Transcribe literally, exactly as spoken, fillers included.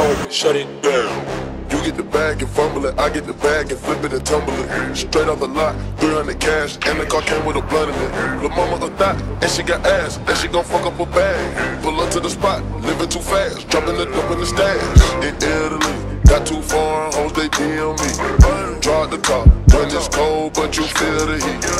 homie, shut it down. You get the bag and fumble it, I get the bag and flip it and tumble it. Straight off the lot, three hundred cash, and the car came with a blunt in it. Lil' mama a thot, and she got ass, and she gon' fuck up a bag. Pull up to the spot, living too fast, dropping the dope in the stash. In Italy, got two foreign hoes, they D M me. Drive the car, when it's cold, but you feel the heat.